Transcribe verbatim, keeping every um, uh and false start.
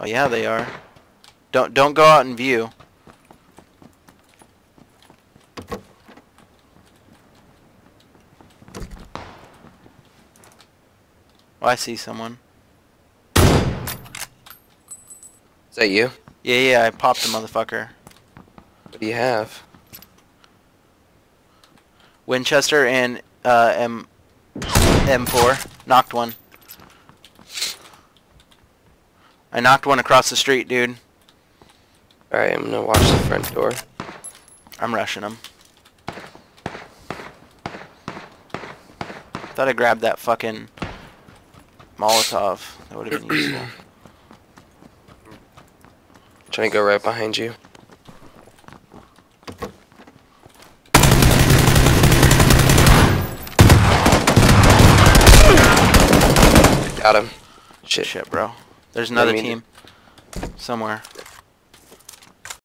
Oh yeah, they are. Don't don't go out in view. Oh, I see someone. Is that you? Yeah, yeah, I popped the motherfucker. What do you have? Winchester and uh, M M4. Knocked one. I knocked one across the street, dude. Alright, I'm gonna watch the front door. I'm rushing him. Thought I grabbed that fucking Molotov. That would have been useful. Trying to go right behind you. Got him. Shit. Shit, bro. There's another mean team somewhere.